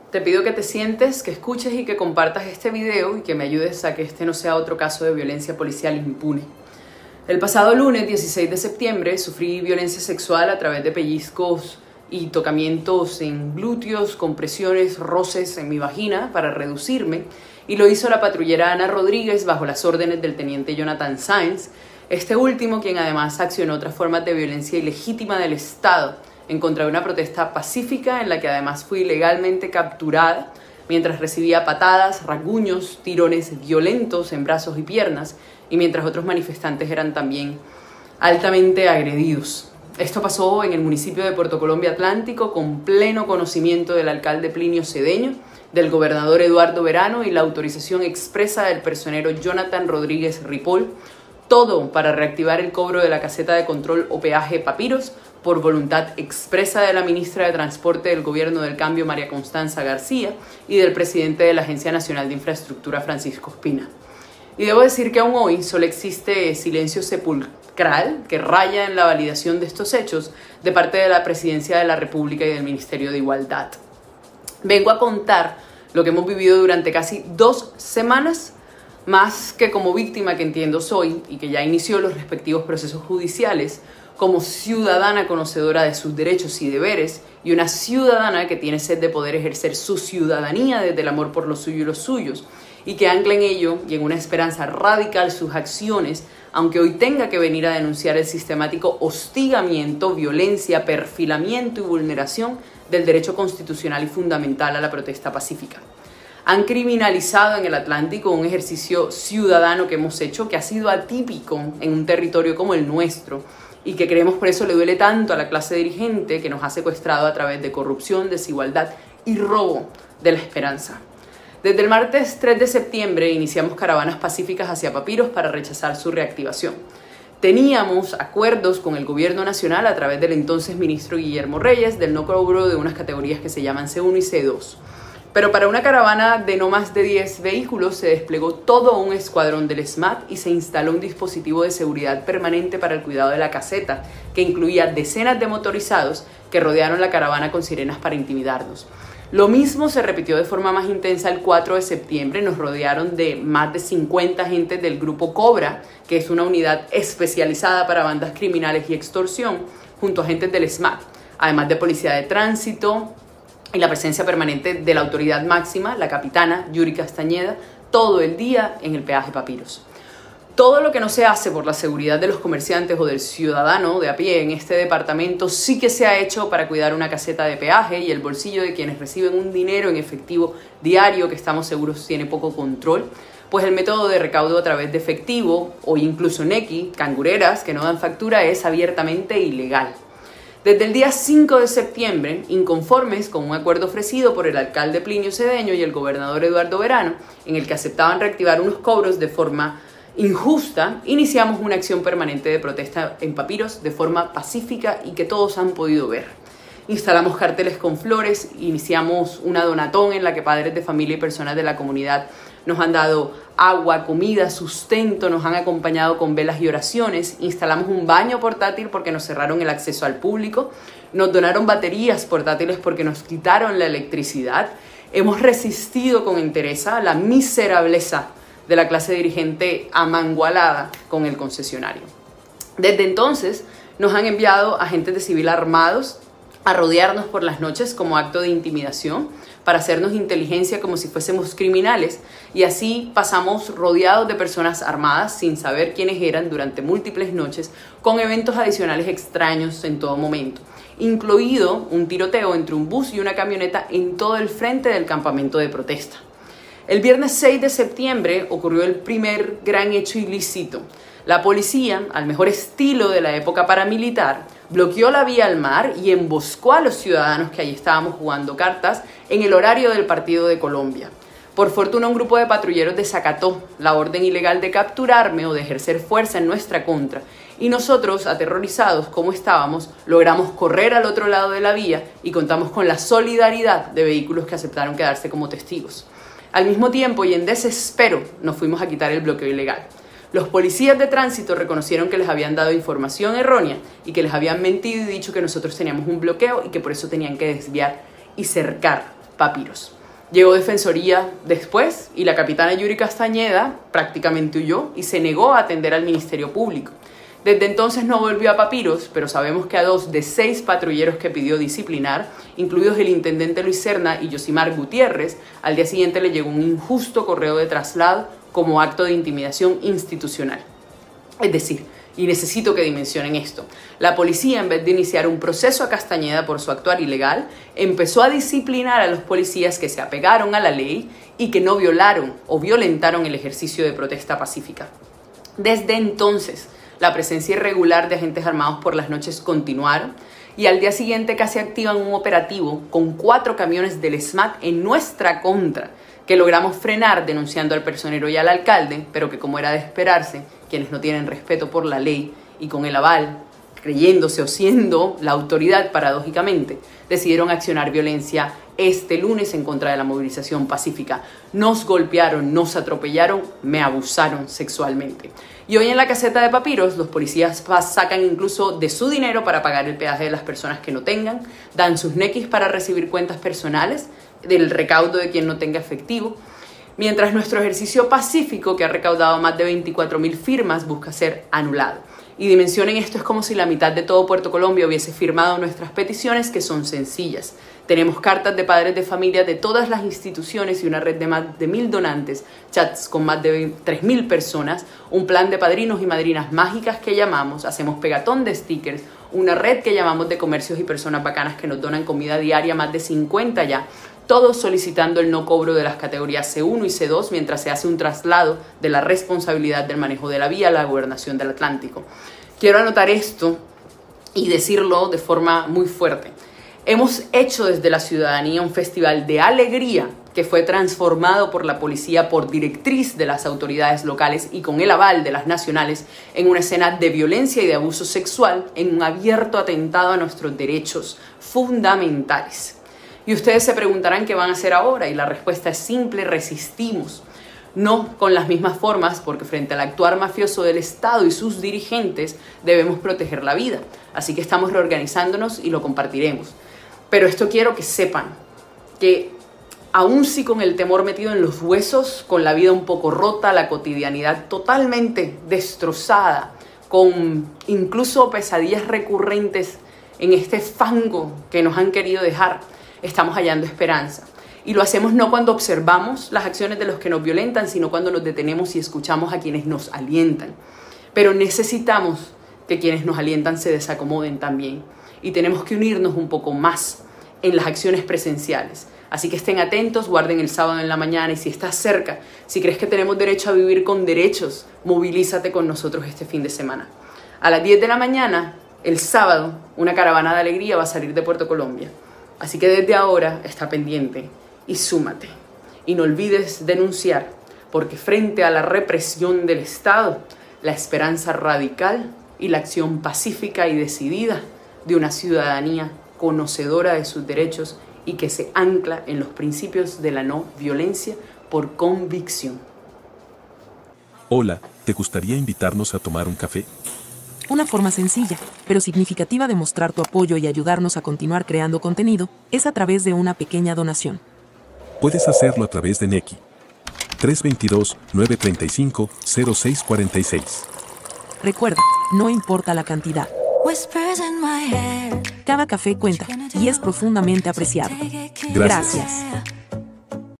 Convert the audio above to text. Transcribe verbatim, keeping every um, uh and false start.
Te pido que te sientes, que escuches y que compartas este video y que me ayudes a que este no sea otro caso de violencia policial impune. El pasado lunes dieciséis de septiembre sufrí violencia sexual a través de pellizcos y tocamientos en glúteos, compresiones, roces en mi vagina para reducirme, y lo hizo la patrullera Ana Rodríguez bajo las órdenes del teniente Jonathan Sáenz, este último quien además accionó otras formas de violencia ilegítima del Estado en contra de una protesta pacífica en la que además fui ilegalmente capturada mientras recibía patadas, rasguños, tirones violentos en brazos y piernas, y mientras otros manifestantes eran también altamente agredidos. Esto pasó en el municipio de Puerto Colombia Atlántico con pleno conocimiento del alcalde Plinio Cedeño, del gobernador Eduardo Verano y la autorización expresa del personero Jonathan Rodríguez Ripoll, todo para reactivar el cobro de la caseta de control o peaje Papiros por voluntad expresa de la ministra de Transporte del Gobierno del Cambio, María Constanza García, y del presidente de la Agencia Nacional de Infraestructura, Francisco Espina. Y debo decir que aún hoy solo existe silencio sepulcral que raya en la validación de estos hechos de parte de la Presidencia de la República y del Ministerio de Igualdad. Vengo a contar lo que hemos vivido durante casi dos semanas, más que como víctima que entiendo soy y que ya inició los respectivos procesos judiciales, como ciudadana conocedora de sus derechos y deberes y una ciudadana que tiene sed de poder ejercer su ciudadanía desde el amor por lo suyo y los suyos, y que ancla en ello y en una esperanza radical sus acciones, aunque hoy tenga que venir a denunciar el sistemático hostigamiento, violencia, perfilamiento y vulneración del derecho constitucional y fundamental a la protesta pacífica. Han criminalizado en el Atlántico un ejercicio ciudadano que hemos hecho que ha sido atípico en un territorio como el nuestro y que creemos por eso le duele tanto a la clase dirigente que nos ha secuestrado a través de corrupción, desigualdad y robo de la esperanza. Desde el martes tres de septiembre iniciamos caravanas pacíficas hacia Papiros para rechazar su reactivación. Teníamos acuerdos con el gobierno nacional a través del entonces ministro Guillermo Reyes del no cobro de unas categorías que se llaman C uno y C dos. Pero para una caravana de no más de diez vehículos se desplegó todo un escuadrón del SMAT y se instaló un dispositivo de seguridad permanente para el cuidado de la caseta, que incluía decenas de motorizados que rodearon la caravana con sirenas para intimidarnos. Lo mismo se repitió de forma más intensa el cuatro de septiembre, nos rodearon de más de cincuenta agentes del Grupo Cobra, que es una unidad especializada para bandas criminales y extorsión, junto a agentes del SMAT, además de policía de tránsito y la presencia permanente de la autoridad máxima, la capitana Yuri Castañeda, todo el día en el peaje Papiros. Todo lo que no se hace por la seguridad de los comerciantes o del ciudadano de a pie en este departamento sí que se ha hecho para cuidar una caseta de peaje y el bolsillo de quienes reciben un dinero en efectivo diario que estamos seguros tiene poco control, pues el método de recaudo a través de efectivo o incluso nequi, cangureras que no dan factura, es abiertamente ilegal. Desde el día cinco de septiembre, inconformes con un acuerdo ofrecido por el alcalde Plinio Cedeño y el gobernador Eduardo Verano, en el que aceptaban reactivar unos cobros de forma injusta, iniciamos una acción permanente de protesta en Papiros de forma pacífica y que todos han podido ver. Instalamos carteles con flores, iniciamos una donatón en la que padres de familia y personas de la comunidad nos han dado agua, comida, sustento, nos han acompañado con velas y oraciones, instalamos un baño portátil porque nos cerraron el acceso al público, nos donaron baterías portátiles porque nos quitaron la electricidad, hemos resistido con entereza la miserableza de la clase dirigente amangualada con el concesionario. Desde entonces nos han enviado agentes de civil armados a rodearnos por las noches como acto de intimidación, para hacernos inteligencia como si fuésemos criminales, y así pasamos rodeados de personas armadas sin saber quiénes eran durante múltiples noches, con eventos adicionales extraños en todo momento, incluido un tiroteo entre un bus y una camioneta en todo el frente del campamento de protesta. El viernes seis de septiembre ocurrió el primer gran hecho ilícito. La policía, al mejor estilo de la época paramilitar, bloqueó la vía al mar y emboscó a los ciudadanos que allí estábamos jugando cartas en el horario del partido de Colombia. Por fortuna, un grupo de patrulleros desacató la orden ilegal de capturarme o de ejercer fuerza en nuestra contra, y nosotros, aterrorizados como estábamos, logramos correr al otro lado de la vía y contamos con la solidaridad de vehículos que aceptaron quedarse como testigos. Al mismo tiempo y en desespero nos fuimos a quitar el bloqueo ilegal. Los policías de tránsito reconocieron que les habían dado información errónea y que les habían mentido y dicho que nosotros teníamos un bloqueo y que por eso tenían que desviar y cercar Papiros. Llegó Defensoría después y la capitana Yuri Castañeda prácticamente huyó y se negó a atender al Ministerio Público. Desde entonces no volvió a Papiros, pero sabemos que a dos de seis patrulleros que pidió disciplinar, incluidos el intendente Luis Serna y Yosimar Gutiérrez, al día siguiente le llegó un injusto correo de traslado como acto de intimidación institucional. Es decir, y necesito que dimensionen esto, la policía, en vez de iniciar un proceso a Castañeda por su actuar ilegal, empezó a disciplinar a los policías que se apegaron a la ley y que no violaron o violentaron el ejercicio de protesta pacífica. Desde entonces, la presencia irregular de agentes armados por las noches continuaron y al día siguiente casi activan un operativo con cuatro camiones del S M A T en nuestra contra, que logramos frenar denunciando al personero y al alcalde, pero que, como era de esperarse, quienes no tienen respeto por la ley y con el aval, creyéndose o siendo la autoridad paradójicamente, decidieron accionar violencia este lunes en contra de la movilización pacífica. Nos golpearon, nos atropellaron, me abusaron sexualmente. Y hoy en la caseta de Papiros, los policías sacan incluso de su dinero para pagar el peaje de las personas que no tengan, dan sus nequis para recibir cuentas personales del recaudo de quien no tenga efectivo, mientras nuestro ejercicio pacífico, que ha recaudado más de veinticuatro mil firmas, busca ser anulado. Y dimensionen esto, es como si la mitad de todo Puerto Colombia hubiese firmado nuestras peticiones, que son sencillas. Tenemos cartas de padres de familia de todas las instituciones y una red de más de mil donantes, chats con más de tres mil personas, un plan de padrinos y madrinas mágicas que llamamos, hacemos pegatón de stickers, una red que llamamos de comercios y personas bacanas que nos donan comida diaria, más de cincuenta ya, todos solicitando el no cobro de las categorías C uno y C dos mientras se hace un traslado de la responsabilidad del manejo de la vía a la Gobernación del Atlántico. Quiero anotar esto y decirlo de forma muy fuerte. Hemos hecho desde la ciudadanía un festival de alegría que fue transformado por la policía por directriz de las autoridades locales y con el aval de las nacionales en una escena de violencia y de abuso sexual, en un abierto atentado a nuestros derechos fundamentales. Y ustedes se preguntarán qué van a hacer ahora, y la respuesta es simple: resistimos. No con las mismas formas, porque frente al actuar mafioso del Estado y sus dirigentes debemos proteger la vida. Así que estamos reorganizándonos y lo compartiremos. Pero esto quiero que sepan, que aún si con el temor metido en los huesos, con la vida un poco rota, la cotidianidad totalmente destrozada, con incluso pesadillas recurrentes en este fango que nos han querido dejar, estamos hallando esperanza. Y lo hacemos no cuando observamos las acciones de los que nos violentan, sino cuando nos detenemos y escuchamos a quienes nos alientan. Pero necesitamos que quienes nos alientan se desacomoden también. Y tenemos que unirnos un poco más en las acciones presenciales. Así que estén atentos, guarden el sábado en la mañana, y si estás cerca, si crees que tenemos derecho a vivir con derechos, movilízate con nosotros este fin de semana. A las diez de la mañana, el sábado, una caravana de alegría va a salir de Puerto Colombia. Así que desde ahora está pendiente y súmate. Y no olvides denunciar, porque frente a la represión del Estado, la esperanza radical y la acción pacífica y decidida de una ciudadanía conocedora de sus derechos y que se ancla en los principios de la no violencia por convicción. Hola, ¿te gustaría invitarnos a tomar un café? Una forma sencilla, pero significativa de mostrar tu apoyo y ayudarnos a continuar creando contenido es a través de una pequeña donación. Puedes hacerlo a través de Nequi. tres dos dos, nueve tres cinco, cero seis cuatro seis. Recuerda, no importa la cantidad. Cada café cuenta y es profundamente apreciado. Gracias. Gracias.